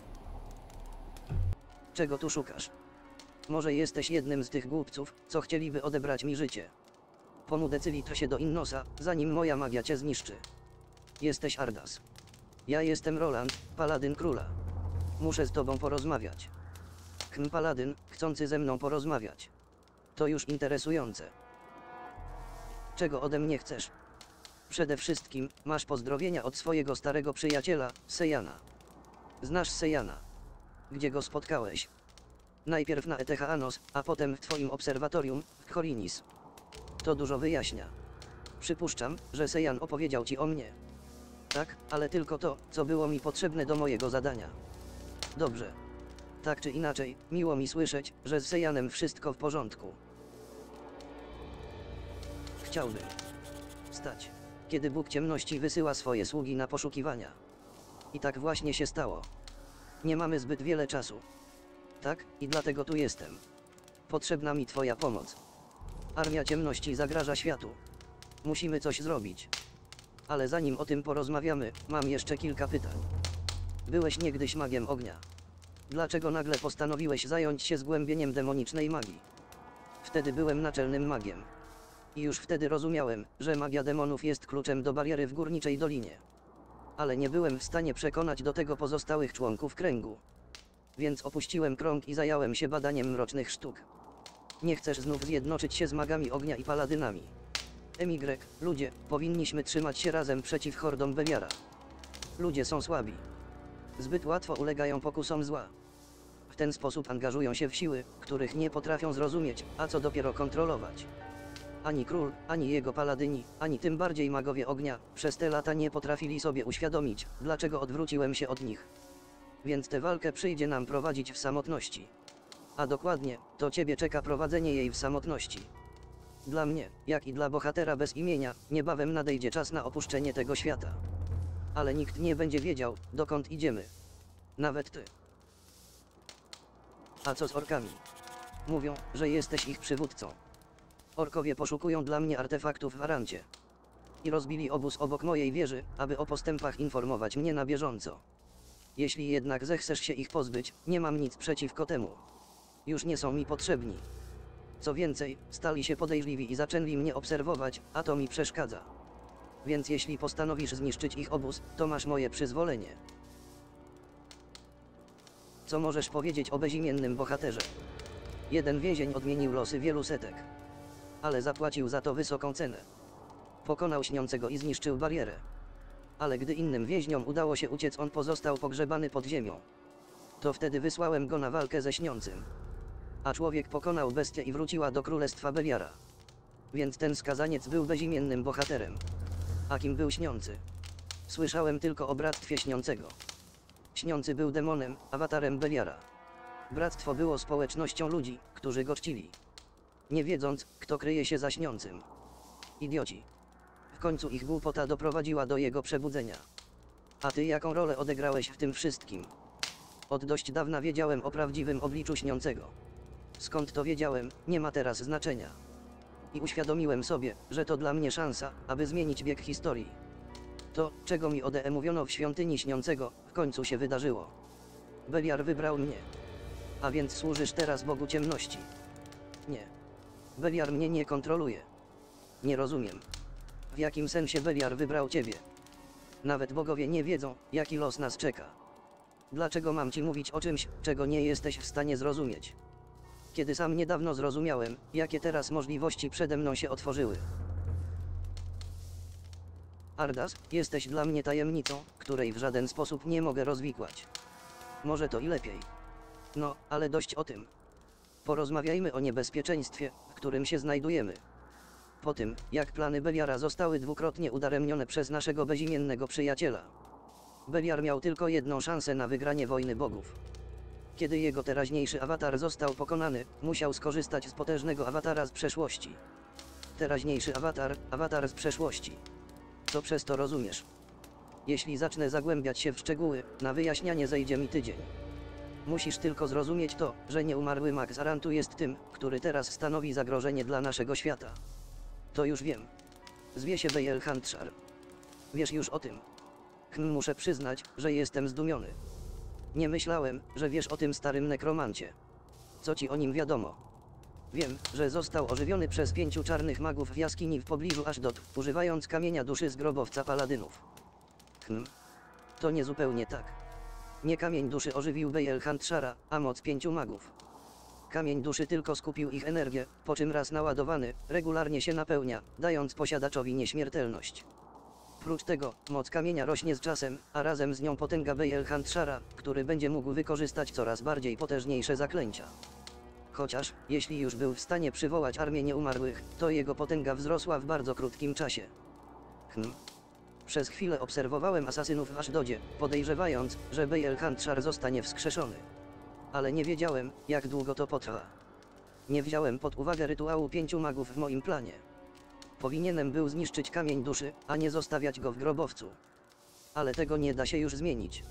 Czego tu szukasz? Może jesteś jednym z tych głupców, co chcieliby odebrać mi życie. Pomudecylitr się do Innosa, zanim moja magia cię zniszczy. Jesteś Ardas. Ja jestem Roland, paladyn króla. Muszę z tobą porozmawiać. Paladyn, chcący ze mną porozmawiać. To już interesujące. Czego ode mnie chcesz? Przede wszystkim, masz pozdrowienia od swojego starego przyjaciela, Sejana. Znasz Sejana? Gdzie go spotkałeś? Najpierw na Etechanos, a potem w twoim obserwatorium, w Khorinis. To dużo wyjaśnia. Przypuszczam, że Sejan opowiedział ci o mnie. Tak, ale tylko to, co było mi potrzebne do mojego zadania. Dobrze. Tak czy inaczej, miło mi słyszeć, że z Sejanem wszystko w porządku. Chciałbym stać, kiedy Bóg ciemności wysyła swoje sługi na poszukiwania. I tak właśnie się stało. Nie mamy zbyt wiele czasu. Tak, i dlatego tu jestem. Potrzebna mi twoja pomoc. Armia ciemności zagraża światu. Musimy coś zrobić. Ale zanim o tym porozmawiamy, mam jeszcze kilka pytań. Byłeś niegdyś magiem ognia. Dlaczego nagle postanowiłeś zająć się zgłębieniem demonicznej magii? Wtedy byłem naczelnym magiem. I już wtedy rozumiałem, że magia demonów jest kluczem do bariery w Górniczej Dolinie. Ale nie byłem w stanie przekonać do tego pozostałych członków kręgu. Więc opuściłem krąg i zająłem się badaniem mrocznych sztuk. Nie chcesz znów zjednoczyć się z magami ognia i paladynami. Ludzie, powinniśmy trzymać się razem przeciw hordom Beliara. Ludzie są słabi. Zbyt łatwo ulegają pokusom zła. W ten sposób angażują się w siły, których nie potrafią zrozumieć, a co dopiero kontrolować. Ani król, ani jego paladyni, ani tym bardziej magowie ognia, przez te lata nie potrafili sobie uświadomić, dlaczego odwróciłem się od nich. Więc tę walkę przyjdzie nam prowadzić w samotności. A dokładnie, to ciebie czeka prowadzenie jej w samotności. Dla mnie, jak i dla bohatera bez imienia, niebawem nadejdzie czas na opuszczenie tego świata. Ale nikt nie będzie wiedział, dokąd idziemy. Nawet ty. A co z orkami? Mówią, że jesteś ich przywódcą. Orkowie poszukują dla mnie artefaktów w Arancie. I rozbili obóz obok mojej wieży, aby o postępach informować mnie na bieżąco. Jeśli jednak zechcesz się ich pozbyć, nie mam nic przeciwko temu. Już nie są mi potrzebni. Co więcej, stali się podejrzliwi i zaczęli mnie obserwować, a to mi przeszkadza. Więc jeśli postanowisz zniszczyć ich obóz, to masz moje przyzwolenie. Co możesz powiedzieć o bezimiennym bohaterze? Jeden więzień odmienił losy wielu setek. Ale zapłacił za to wysoką cenę. Pokonał śniącego i zniszczył barierę. Ale gdy innym więźniom udało się uciec, on pozostał pogrzebany pod ziemią. To wtedy wysłałem go na walkę ze śniącym. A człowiek pokonał bestię i wróciła do królestwa Beliara. Więc ten skazaniec był bezimiennym bohaterem. A kim był śniący? Słyszałem tylko o bractwie śniącego. Śniący był demonem, awatarem Beliara. Bractwo było społecznością ludzi, którzy go czcili. Nie wiedząc, kto kryje się za śniącym. Idioci. W końcu ich głupota doprowadziła do jego przebudzenia. A ty jaką rolę odegrałeś w tym wszystkim? Od dość dawna wiedziałem o prawdziwym obliczu śniącego. Skąd to wiedziałem, nie ma teraz znaczenia. I uświadomiłem sobie, że to dla mnie szansa, aby zmienić bieg historii. To, czego mi mówiono w świątyni śniącego, w końcu się wydarzyło. Beliar wybrał mnie. A więc służysz teraz Bogu ciemności. Nie. Beliar mnie nie kontroluje. Nie rozumiem. W jakim sensie Beliar wybrał ciebie? Nawet bogowie nie wiedzą, jaki los nas czeka. Dlaczego mam ci mówić o czymś, czego nie jesteś w stanie zrozumieć? Kiedy sam niedawno zrozumiałem, jakie teraz możliwości przede mną się otworzyły. Ardas, jesteś dla mnie tajemnicą, której w żaden sposób nie mogę rozwikłać. Może to i lepiej. No, ale dość o tym. Porozmawiajmy o niebezpieczeństwie, w którym się znajdujemy. Po tym, jak plany Beliara zostały dwukrotnie udaremnione przez naszego bezimiennego przyjaciela. Beliar miał tylko jedną szansę na wygranie wojny bogów. Kiedy jego teraźniejszy awatar został pokonany, musiał skorzystać z potężnego awatara z przeszłości. Teraźniejszy awatar z przeszłości. Co przez to rozumiesz? Jeśli zacznę zagłębiać się w szczegóły, na wyjaśnianie zejdzie mi tydzień. Musisz tylko zrozumieć to, że nieumarły Max Arantu jest tym, który teraz stanowi zagrożenie dla naszego świata. To już wiem. Zwie się Bejel Handshar. Wiesz już o tym. Muszę przyznać, że jestem zdumiony. Nie myślałem, że wiesz o tym starym nekromancie. Co ci o nim wiadomo? Wiem, że został ożywiony przez 5 czarnych magów w jaskini w pobliżu Ashdod, używając kamienia duszy z grobowca paladynów. To nie zupełnie tak. Nie kamień duszy ożywił Bejel Handshara, a moc 5 magów. Kamień duszy tylko skupił ich energię, po czym raz naładowany, regularnie się napełnia, dając posiadaczowi nieśmiertelność. Prócz tego, moc kamienia rośnie z czasem, a razem z nią potęga Bejel Handshara, który będzie mógł wykorzystać coraz bardziej potężniejsze zaklęcia. Chociaż, jeśli już był w stanie przywołać armię nieumarłych, to jego potęga wzrosła w bardzo krótkim czasie. Przez chwilę obserwowałem asasynów w Ashdodzie, podejrzewając, że Bejel Handshar zostanie wskrzeszony. Ale nie wiedziałem, jak długo to potrwa. Nie wziąłem pod uwagę rytuału 5 magów w moim planie. Powinienem był zniszczyć kamień duszy, a nie zostawiać go w grobowcu. Ale tego nie da się już zmienić.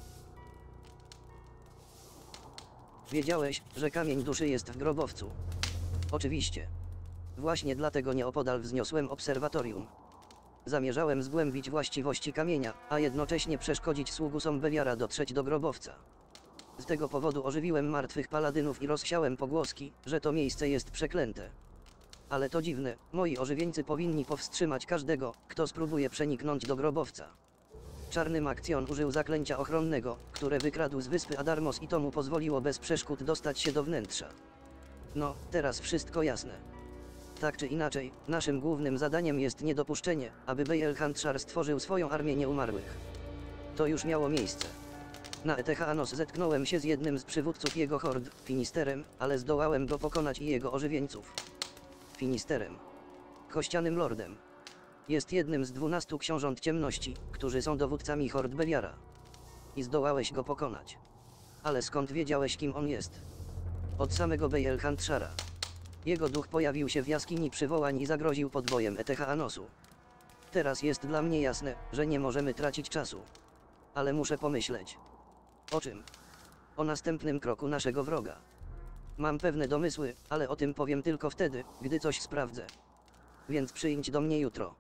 Wiedziałeś, że kamień duszy jest w grobowcu? Oczywiście. Właśnie dlatego nieopodal wzniosłem obserwatorium. Zamierzałem zgłębić właściwości kamienia, a jednocześnie przeszkodzić sługusom Beliara dotrzeć do grobowca. Z tego powodu ożywiłem martwych paladynów i rozsiałem pogłoski, że to miejsce jest przeklęte. Ale to dziwne, moi ożywieńcy powinni powstrzymać każdego, kto spróbuje przeniknąć do grobowca. Czarny Makcjon użył zaklęcia ochronnego, które wykradł z wyspy Adarmos i to mu pozwoliło bez przeszkód dostać się do wnętrza. No, teraz wszystko jasne. Tak czy inaczej, naszym głównym zadaniem jest niedopuszczenie, aby Bejel Handshar stworzył swoją armię nieumarłych. To już miało miejsce. Na Etechanos zetknąłem się z jednym z przywódców jego hord, Finisterem, ale zdołałem go pokonać i jego ożywieńców. Finisterem. Kościanym lordem. Jest jednym z 12 książąt ciemności, którzy są dowódcami hord Beliara. I zdołałeś go pokonać. Ale skąd wiedziałeś, kim on jest? Od samego Bejel Handshara. Jego duch pojawił się w jaskini przywołań i zagroził podbojem Etechaanosu. Teraz jest dla mnie jasne, że nie możemy tracić czasu. Ale muszę pomyśleć. O czym? O następnym kroku naszego wroga. Mam pewne domysły, ale o tym powiem tylko wtedy, gdy coś sprawdzę. Więc przyjdź do mnie jutro.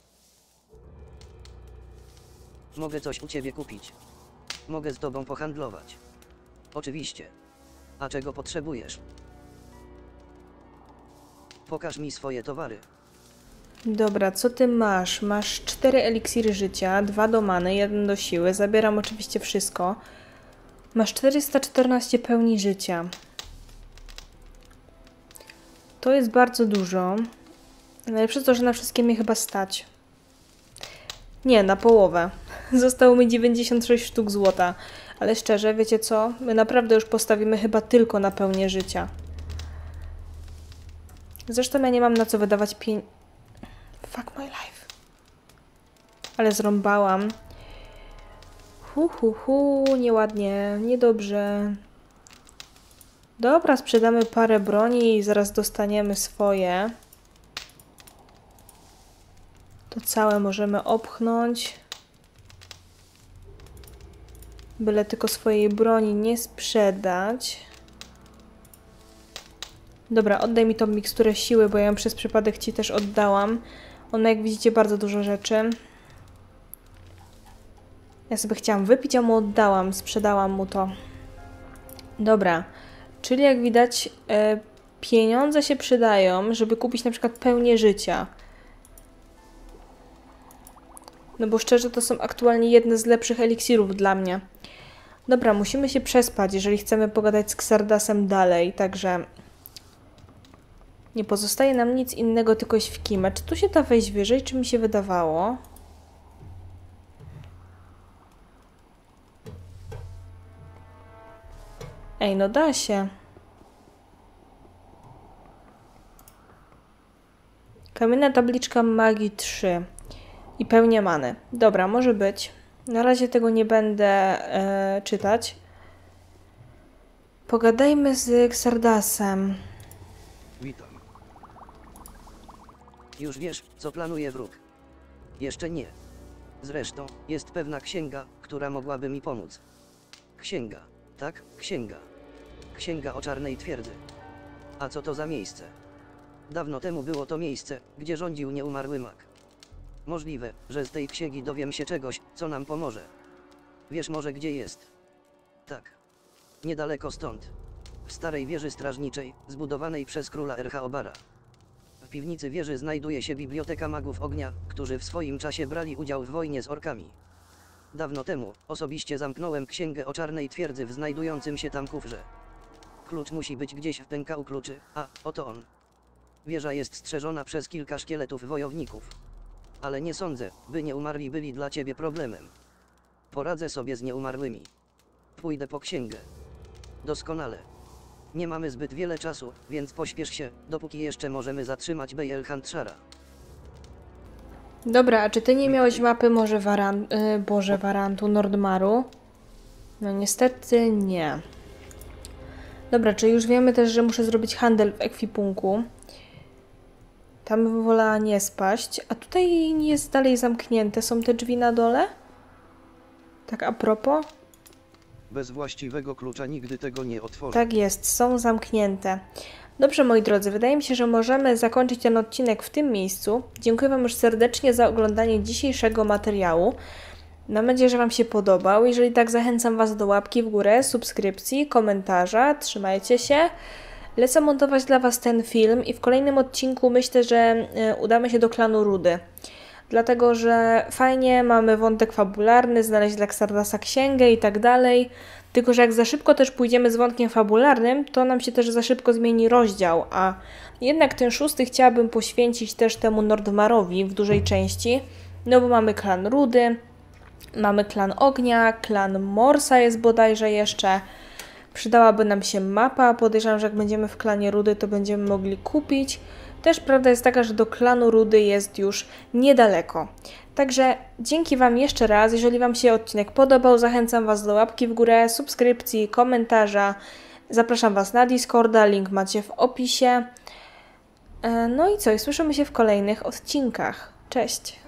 Mogę coś u ciebie kupić. Mogę z tobą pohandlować. Oczywiście. A czego potrzebujesz? Pokaż mi swoje towary. Dobra, co ty masz? Masz 4 eliksiry życia, 2 do many, 1 do siły. Zabieram oczywiście wszystko. Masz 414 pełni życia. To jest bardzo dużo. Najlepsze to, że na wszystkie mnie chyba stać. Nie, na połowę. Zostało mi 96 sztuk złota. Ale szczerze, wiecie co? My naprawdę już postawimy chyba tylko na pełnię życia. Zresztą ja nie mam na co wydawać Fuck my life. Ale zrąbałam. Nieładnie, niedobrze. Dobra, sprzedamy parę broni i zaraz dostaniemy swoje. To całe możemy opchnąć. Byle tylko swojej broni nie sprzedać. Dobra, oddaj mi tą miksturę siły, bo ja ją przez przypadek ci też oddałam. Ona, jak widzicie, bardzo dużo rzeczy. Ja sobie chciałam wypić, a mu oddałam. Sprzedałam mu to. Dobra. Czyli jak widać, pieniądze się przydają, żeby kupić na przykład pełnię życia. No bo szczerze, to są aktualnie jedne z lepszych eliksirów dla mnie. Dobra, musimy się przespać, jeżeli chcemy pogadać z Xardasem dalej, także nie pozostaje nam nic innego, tylko iść w kimę. Czy tu się da wejść wyżej, czy mi się wydawało? Ej, no da się. Kamienna tabliczka magii 3. I pełnia many. Dobra, może być. Na razie tego nie będę czytać. Pogadajmy z Xardasem. Witam. Już wiesz, co planuje wróg? Jeszcze nie. Zresztą, jest pewna księga, która mogłaby mi pomóc. Księga. Tak, księga. Księga o czarnej twierdzy. A co to za miejsce? Dawno temu było to miejsce, gdzie rządził nieumarły mag. Możliwe, że z tej księgi dowiem się czegoś, co nam pomoże. Wiesz może gdzie jest? Tak. Niedaleko stąd. W starej wieży strażniczej, zbudowanej przez króla Erchaobara. W piwnicy wieży znajduje się biblioteka magów ognia, którzy w swoim czasie brali udział w wojnie z orkami. Dawno temu, osobiście zamknąłem księgę o czarnej twierdzy w znajdującym się tam kufrze. Klucz musi być gdzieś w pękału kluczy, a oto on. Wieża jest strzeżona przez kilka szkieletów wojowników. Ale nie sądzę, by nieumarli byli dla ciebie problemem. Poradzę sobie z nieumarłymi. Pójdę po księgę. Doskonale. Nie mamy zbyt wiele czasu, więc pośpiesz się, dopóki jeszcze możemy zatrzymać Bejel Handshara. Dobra, a czy ty nie miałeś mapy może Warantu, Nordmaru? No niestety nie. Dobra, czy już wiemy też, że muszę zrobić handel w ekwipunku. Tam bym wolała nie spaść. A tutaj jest dalej zamknięte. Są te drzwi na dole? Tak a propos? Bez właściwego klucza nigdy tego nie otworzę. Tak jest, są zamknięte. Dobrze, moi drodzy, wydaje mi się, że możemy zakończyć ten odcinek w tym miejscu. Dziękuję Wam już serdecznie za oglądanie dzisiejszego materiału. Mam nadzieję, że Wam się podobał. Jeżeli tak, zachęcam Was do łapki w górę, subskrypcji, komentarza. Trzymajcie się. Lecę montować dla Was ten film i w kolejnym odcinku myślę, że udamy się do klanu Rudy. Dlatego, że fajnie, mamy wątek fabularny, znaleźć dla Xardasa księgę i tak dalej. Tylko, że jak za szybko też pójdziemy z wątkiem fabularnym, to nam się też za szybko zmieni rozdział, a jednak ten 6 chciałabym poświęcić też temu Nordmarowi w dużej części, no bo mamy klan Rudy, mamy klan Ognia, klan Morsa jest bodajże jeszcze. Przydałaby nam się mapa, podejrzewam, że jak będziemy w klanie Rudy, to będziemy mogli kupić. Też prawda jest taka, że do klanu Rudy jest już niedaleko. Także dzięki Wam jeszcze raz. Jeżeli Wam się odcinek podobał, zachęcam Was do łapki w górę, subskrypcji, komentarza. Zapraszam Was na Discorda, link macie w opisie. No i co? I słyszymy się w kolejnych odcinkach. Cześć!